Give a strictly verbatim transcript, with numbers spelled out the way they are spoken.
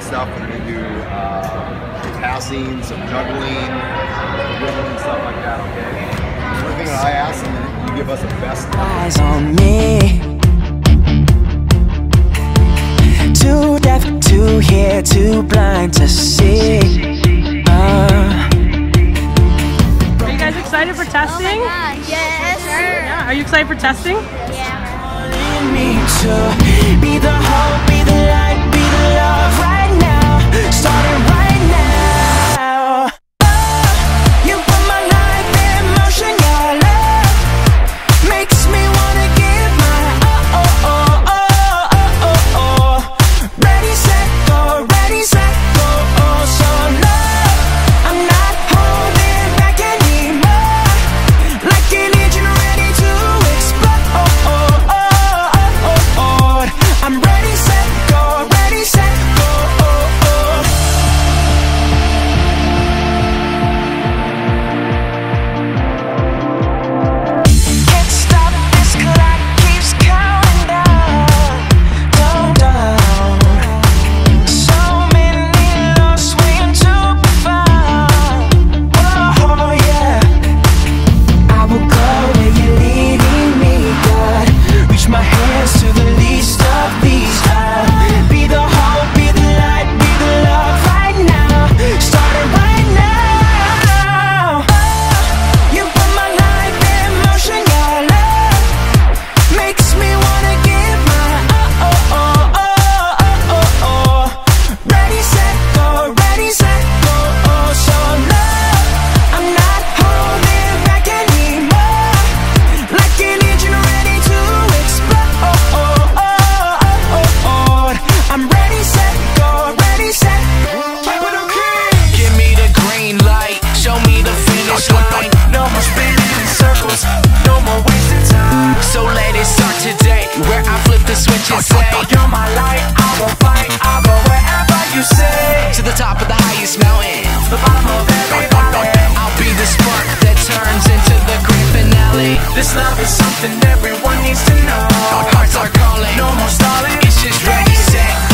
stuff. We're gonna do uh, passing, some juggling, and stuff like that. Okay. So one thing that I ask, and then you give us a best. Eyes on me. Too deaf to hear, too blind to see. Uh. Are you guys excited for testing? Oh my God, yes, sure. Yeah. Are you excited for testing? Yeah. Me to be the hope, be the light, be the love right now. Start it right now. Oh, you put my life in motion, your love makes me wanna give my oh oh oh oh oh oh oh. Ready, set, go, ready, set, go. Oh, so no, I'm not holding back anymore. Like an engine ready to explode. Oh oh oh. I'm ready, set, go, ready, set, go. Oh, oh. Can't stop, this clock keeps counting down, down, down. So many lost, waiting to be found. Oh, yeah. I will go where you're leading me, God. Reach my hands to the least of these. I'll be the hope, be the light, be the love right now. Start it right now. Oh, you put my life in motion, your love makes me wanna give my oh oh oh oh oh oh oh. Ready, set, go, ready, set, go. Oh, so no, I'm not holding back anymore. Like an engine ready to explode. Oh oh oh oh oh oh. I'm ready, set, go, ready, set. Give me the green light, show me the finish line. No more spinning in circles, no more wasting time. So let it start today, where I flip the switch and say, you're my light, I will fight, I'll go wherever you say. To the top of the highest mountain, the bottom of every valley. I'll be the spark that turns into the grand finale. This love is something everyone needs to know. Hearts are calling, no more stalling. It's just ready, set,